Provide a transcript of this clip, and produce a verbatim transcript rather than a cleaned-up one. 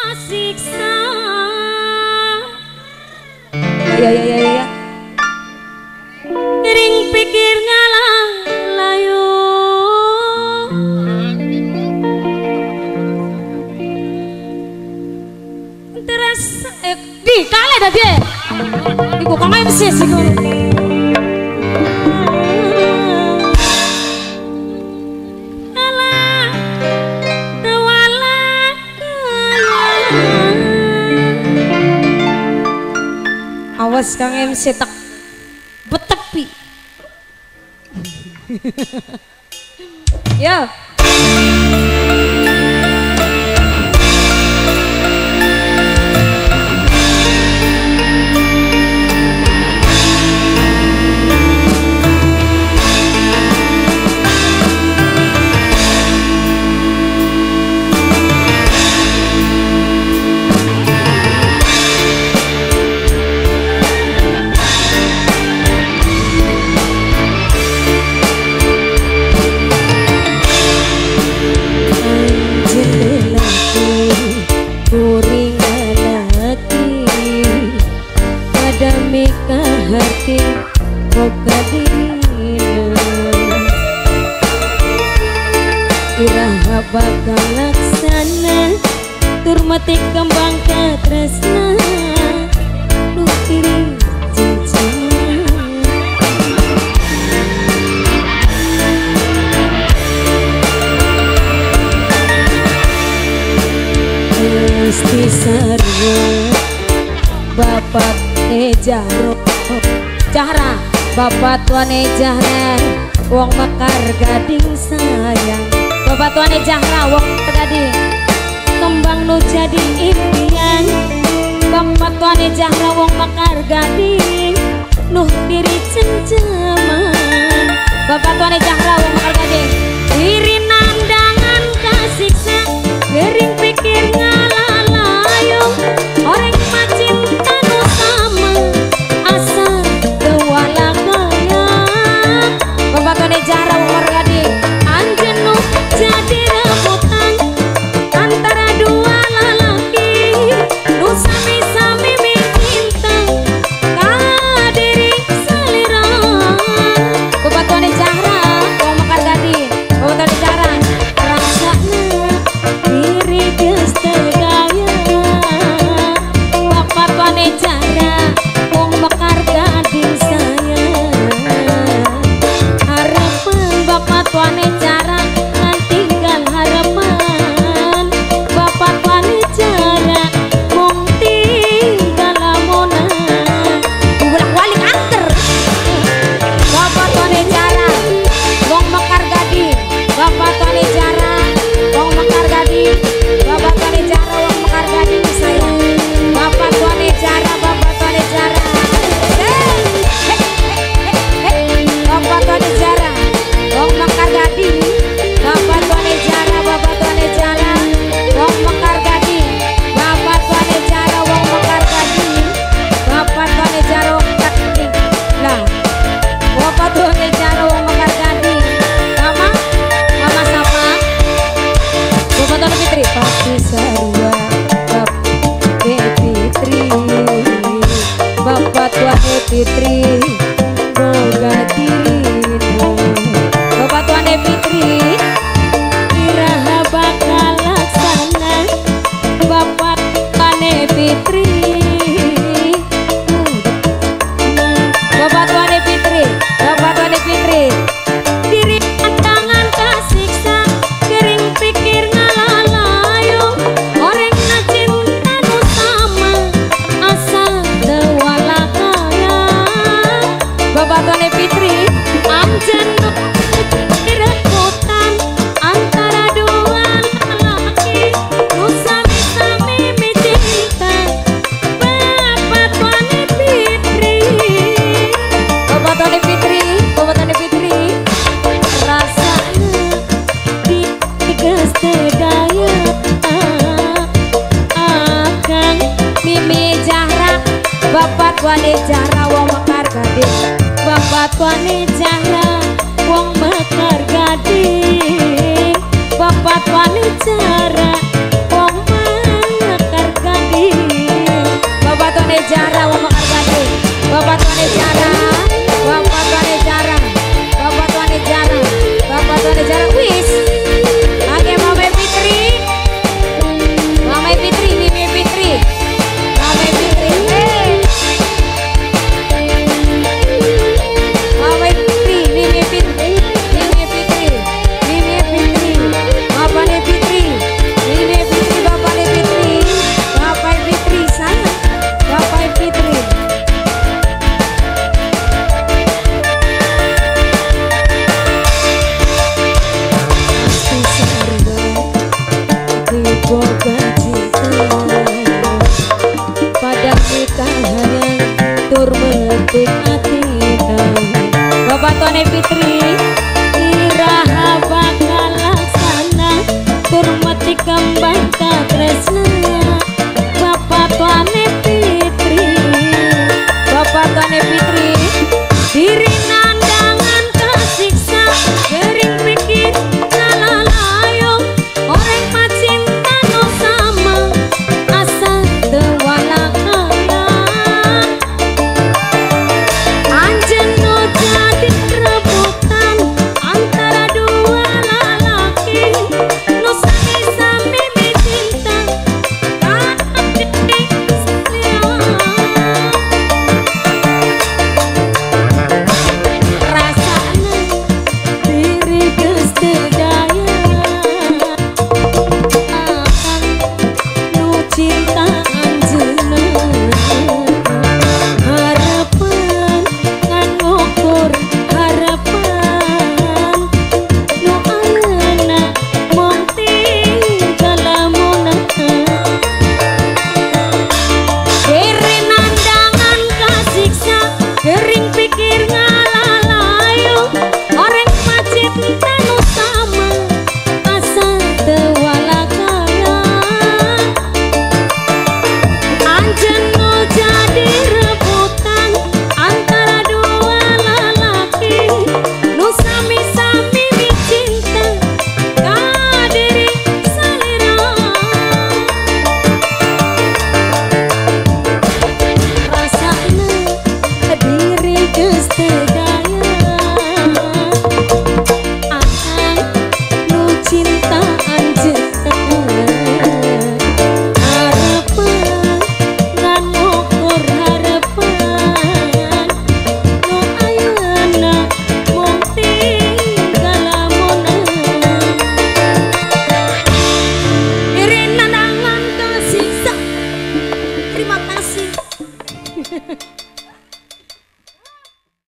siksa. Ya ya ya ya. Ring pikir ngalah layu. Terasa eh di kale dah dia. Iku kang M C sih kau. Awas kang M C tak betepi. Ya. Hati boga dina iraha bakal laksana turmati kembang katresna lu kiri cincin pasti sarwa bapak ejaro Jahra, bapak tuane Jahra, wong mekar gading sayang. Bapak tuane Jahra, wong mekar gading, kembang nu jadi impian. Bapak tuane Jahra, wong mekar gading, nuh diri cenceman. Bapak tuane Jahra, wong mekar gading, diri nandangan kasiksa, gering pikir ngalalayung, orang macin anu sama. Bapak tuane Jahra umur gading anjenu jadi rebutan antara dua lelaki nu sami-sami minta kadiri salira. Bapak tuane Jahra wong mekar gading bapak tuane Jahra rasana diri geus teu daya. Bapak tuane Jahra wong mekar gading tuane Jahra ngan tinggal harapan. Bapak tuane Jahra mung tinggal lamunan bolak balik anter. Bapak tuane Jahra wong mekar gading bapak tuane Jahra wong mekar gading bapak tuane Jahra wong mekar gading sayang. Bapak tuane Jahra bapak tuane Jahra bapak tuane Jahra wong mekar gading bapak tuane Jahra bapak tuane Jahra wong mekar gading bapak tuane Jahra wong mekar gading bapak tuane Jahra wong mekar gading lah bapak tuane Jahra wong mekar gading mama mama siapa bapak tuane Fitri pasti sarua bapak Fitri bapak tuane Fitri boga dina Bapak tuane Fitri iraha bakal laksana. Bapak tuane Fitri Bapak tuane Fitri Bapak tuane Fitri diri tangan kasiksa kering pikir ngalalayung orang cinta nu sama asal teu walakaya. Bapak tuane Fitri anjen rebutan antara dua lelaki nu sami-sami mencinta. Bapak tuane Fitri Bapak tuane Fitri Bapak tuane Fitri rasana di geus teu daya. Akang Mimi Jahra bapak tuane Jahra wong mekar gading bapak tuane Jahra wong mekar gading bapak tuane Jahra wong mekar kabar cinta pada nikahan tur metik atina Bapak Tuane Fitri iraha bakal laksana tur metik kembang katresna Bapak Tuane Fitri Bapak Tuane Fitri diri nandangan kasiksa gering pikir ngalalayo orang pacinta no sama asal tewalakayan anjen no jadi rebutan antara dua lalaki no sami-sami cinta kasih sayang Terima kasih.